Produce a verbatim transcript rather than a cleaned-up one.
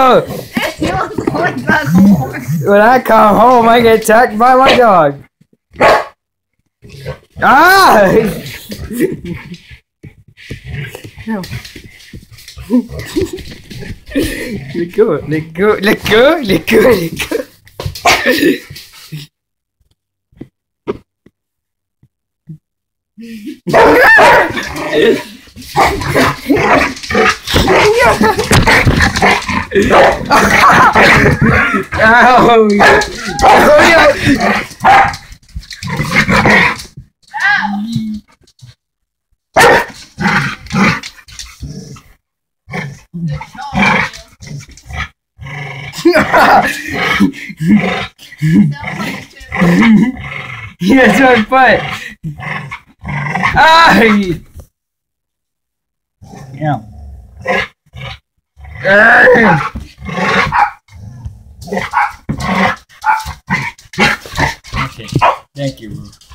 No! You was going back home. When I come home, I get attacked by my dog. Ah! No. Let go, let go, let go, let go, let go. Ow! Yes, my butt. Ay! Yeah. Okay. Thank you.